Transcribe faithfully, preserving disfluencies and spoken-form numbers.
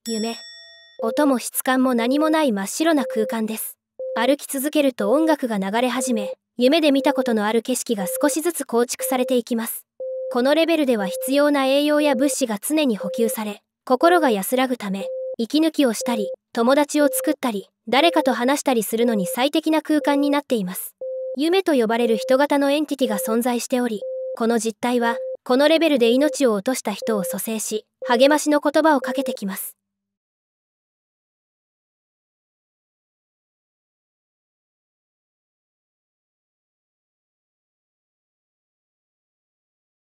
夢。音も質感も何もない真っ白な空間です。歩き続けると音楽が流れ始め、夢で見たことのある景色が少しずつ構築されていきます。このレベルでは必要な栄養や物資が常に補給され、心が安らぐため、息抜きをしたり、友達を作ったり、誰かと話したりするのに最適な空間になっています。夢と呼ばれる人型のエンティティが存在しており、この実態は、このレベルで命を落とした人を蘇生し、励ましの言葉をかけてきます。